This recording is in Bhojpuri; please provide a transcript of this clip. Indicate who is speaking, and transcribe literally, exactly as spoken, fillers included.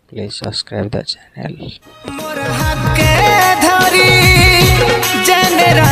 Speaker 1: please subscribe the channel.
Speaker 2: मोर हाथ के धरी जने